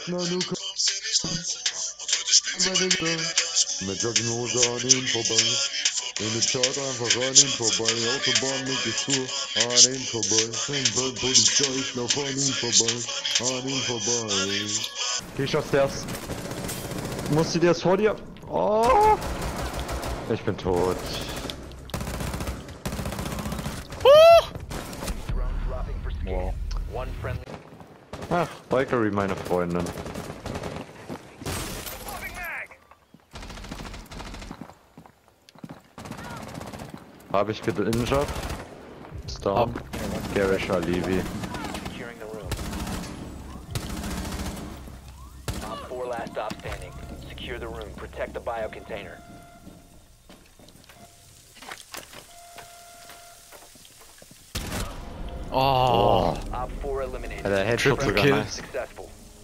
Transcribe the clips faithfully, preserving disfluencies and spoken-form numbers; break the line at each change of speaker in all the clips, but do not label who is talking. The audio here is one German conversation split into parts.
Na, du kommst mit Jogginghose an ihn vorbei. In die Stadt einfach an ihn vorbei. Autobahn mit die Spur an ihn vorbei. Wenn Polizei, ich lauf an ihn vorbei. An ihn vorbei. Geh ich aufs Stairs. Musst du dir das vor dir? Oh! Ich bin tot. Wow. Ach, Valkyrie, meine Freundin. Habe ich geinjured? Storm. Garish Alibi.
Four last stop standing. Secure the room. Protect the biocontainer.
Oh.
Op four eliminated.
Der Headshot sogar
Kill.
nice.
Successful.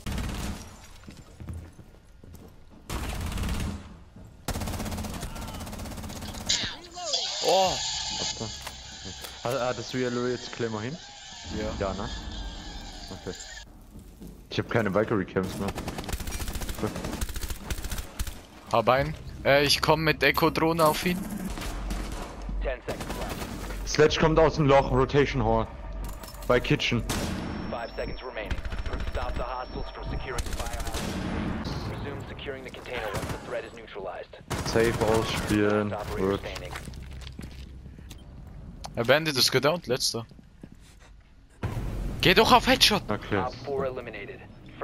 Oh.
Hattest du Yellow jetzt Claymore hin?
Ja.
Ja, ne? Okay. Ich hab keine Valkyrie Camps mehr. Gut.
Hab einen. Äh, ich komm mit Echo-Drohne auf ihn.
Ten seconds left.
Sledge kommt aus dem Loch, Rotation Hall. Bei Kitchen.
Five seconds remaining. Stop the hostiles from securing the biohouse. Resume securing the container once the threat is neutralized.
Safe ausspielen.
Last operator
Wird.
standing.
Er Bandit ist gedownt, letzter. Geh doch auf Headshot!
Okay.
Op four eliminated.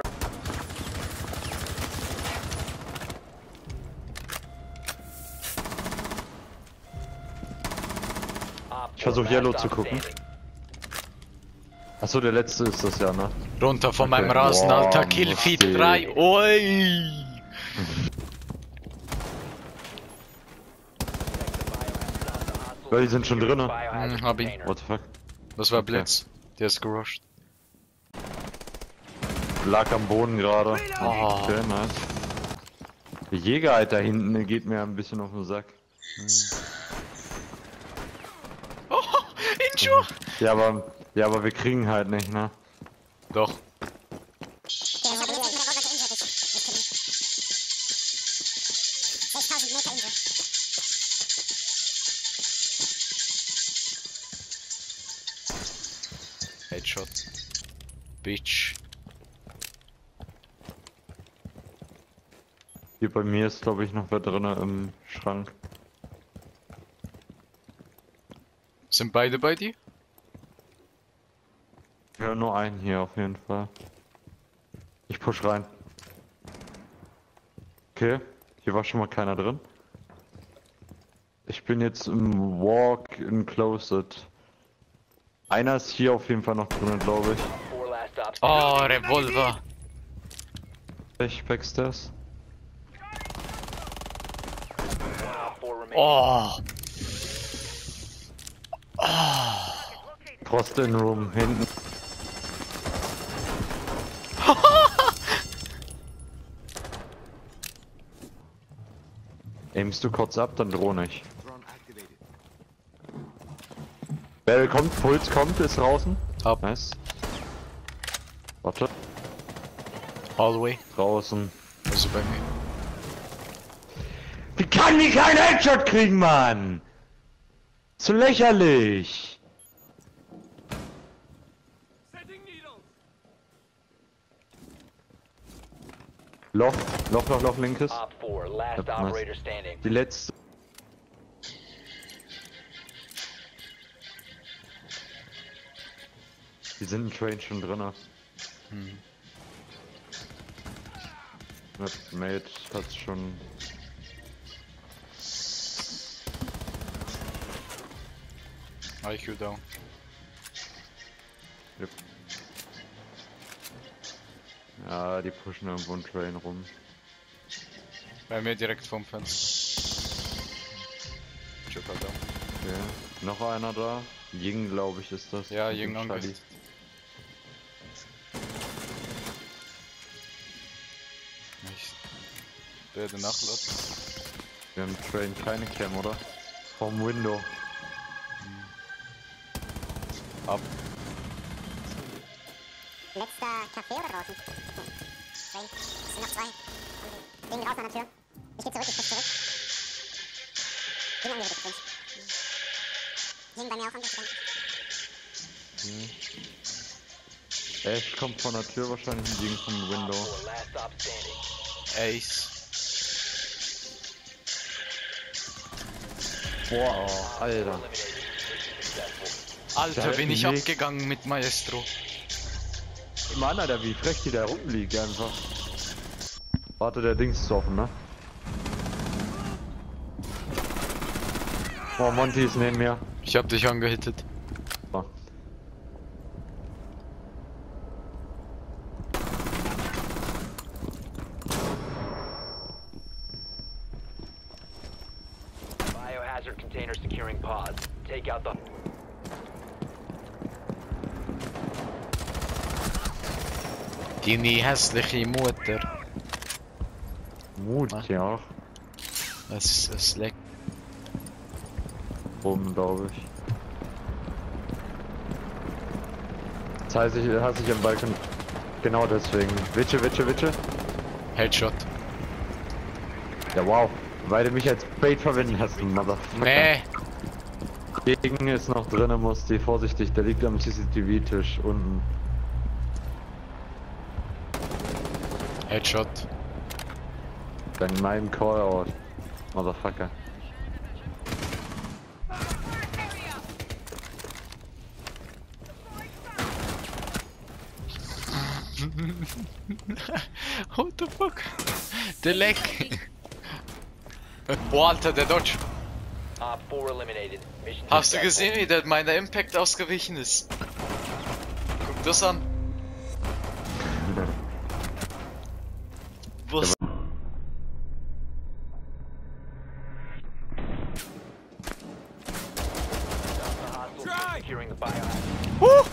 Ich versuch Yellow zu gucken. Achso, der letzte ist das ja, ne?
Runter von
Okay.
meinem Rasen,
Wow,
Alter. Killfeed
lustig.
drei. Oi!
Weil die sind schon drinnen.
Hm, hab ihn.
What the fuck?
Das war
Okay.
Blitz. Der ist gerusht.
Lag am Boden gerade.
Oh.
Okay, nice. Der Jäger halt da hinten, der geht mir ein bisschen auf den Sack.
Oh, Injure!
Ja, aber, ja, aber wir kriegen halt nicht, ne?
Doch. Headshot. Bitch.
Hier bei mir ist, glaube ich, noch wer drinne im Schrank.
Sind beide bei dir?
Ja, nur einen hier auf jeden Fall. Ich push rein. Okay, hier war schon mal keiner drin. Ich bin jetzt im Walk in Closet. Einer ist hier auf jeden Fall noch drin, glaube ich.
Four last stop
Oh, Revolver.
Ich Backstairs.
Op four remaining.
Oh.
Frost in Room, hinten. Aimst du kurz ab, dann drohe ich. Barrel kommt, Puls kommt, ist draußen.
Ab.
Nice. Warte,
Hallway.
draußen.
Also bei mir.
Wie kann die keinen Headshot kriegen, Mann? So lächerlich. Loch, Loch, Loch, Loch, linkes.
Op four last
Yep, nice.
operator standing.
Die letzte. Die sind im Train schon drinne.
Hm.
Mit Mate hat's schon.
I Q down.
Yep. Ja, die pushen irgendwo einen Train rum.
Bei mir direkt vom Fenster. Joker down.
Okay. Noch einer da. Ying, glaube ich, ist das.
Ja,
Mit
Ying
dem
angriff.
Charlie.
Ich werde nachladen.
Wir haben Train keine Cam, oder? Vom Window. Ab.
Letzter Kaffee oder draußen? Train. Es sind noch zwei. Und gehen raus an der Tür. Ich geh zurück, ich push zurück. Gehen an ihre Distanz. Gehen bei mir auch an, bitte.
Ash kommt von der Tür wahrscheinlich und Ding vom Window.
Four, last stop standing.
Ace.
Boah, Alter.
Eliminated. Mission successful.
Alter,
Der
bin ich
Weg.
abgegangen mit Maestro.
Mann, Alter, wie frech die da rumliegt einfach. Warte, der Dings ist offen, ne? Oh, Monty ist neben mir.
Ich hab dich angehittet.
So.
Biohazard container securing pods. Take out the.
Deine hässliche Mutter.
Mut,
Ah.
ja.
Es, es leckt.
Oben, glaube ich. Das heißt, ich hasse ich am Balkon. Genau deswegen. Witsche, Witsche, Witsche.
Headshot.
Ja, wow. Weil du mich als Bait verwenden hast, Motherfucker.
Nee.
Gegen ist noch drinnen, muss die vorsichtig. Der liegt am C C T V-Tisch unten.
Headshot.
Bei meinem Callout. Motherfucker.
What the fuck? Der Leck. Boah, Alter, der Dodge.
Op four eliminated. Mission
Hast du
successful.
gesehen, wie der meiner Impact ausgewichen ist? Guck das an. Was?
Stop the hostiles from securing the biohazard.
Huh.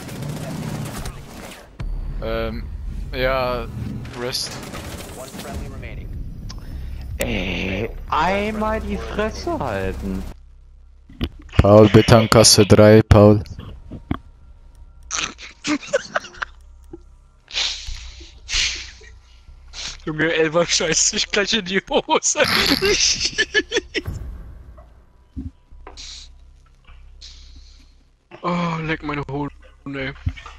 Ähm, ja, Rest.
One friendly remaining.
Ey, einmal die Fresse halten.
Paul, bitte an Kasse drei, Paul.
Junge, Elva scheißt sich gleich in die Hose. Oh, leck meine Hoden, ey.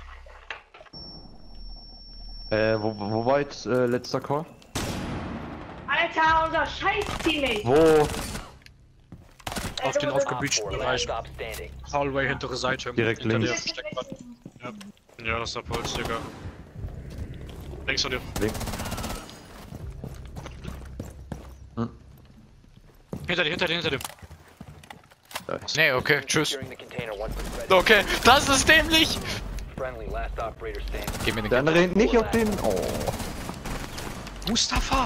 Äh, wo, wo war jetzt äh, letzter Call?
Alter, unser Scheiß-Teammate!
Wo?
Auf den
Op
aufgebütschten
four, last
Bereich.
stop standing.
Hallway, hintere Seite.
Direkt
hinter
links.
Der Versteckbad. Ja. Ja, das ist der Puls, Digga. Links von dir.
Link.
Hinter dir, hinter dir, hinter dir.
Nee, okay, tschüss.
Securing the container once the threat is
Okay, das ist dämlich!
friendly. Last operator standing.
Gib mir den
Der andere rennt nicht auf den. Oh.
Mustafa!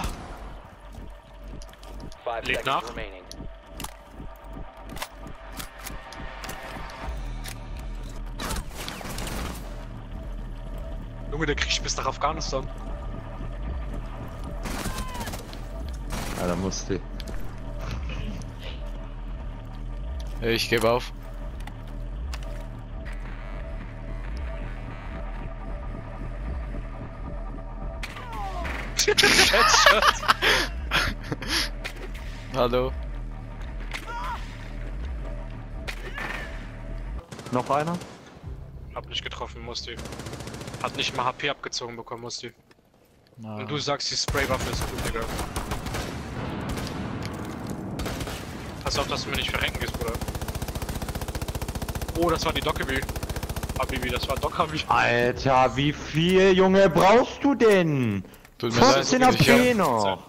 Five
Leg
seconds
nach.
remaining.
Junge, der kriegt bis nach Afghanistan.
Ja, da muss die.
Ich gebe auf. Hallo.
Noch einer?
Hab nicht getroffen, Musti. Hat nicht mal H P abgezogen bekommen, Musti.
Na.
Und du sagst, die Spraywaffe ist gut, Digga. Pass auf, dass du mir nicht verrenken gehst, Bruder. Oh, das war die Dockeby. Habibi, das war Doc Habibi.
Alter, wie viel, Junge, brauchst du denn?
Tut mir leid,
fünfzehn
ich hab-
A P noch.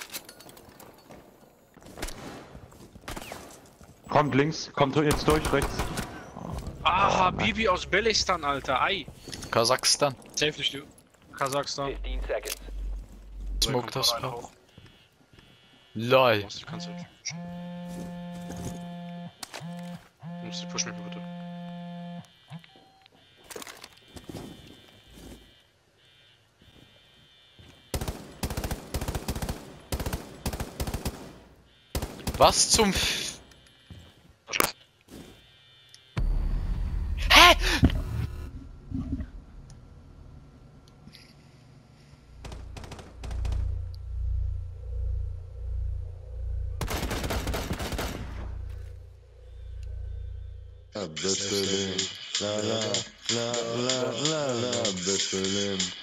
Kommt links, kommt jetzt durch, rechts.
Ah, Habibi aus Belistan, Alter. Ei.
Kasachstan.
Safe nicht, du. Kasachstan.
fifteen seconds.
Smoke das
Rein
Bro.
hoch.
LOL.
Musti, kannst du. Musti, push mich bitte.
Was zum F Hä?
Besselim, la la la la la la Besselim.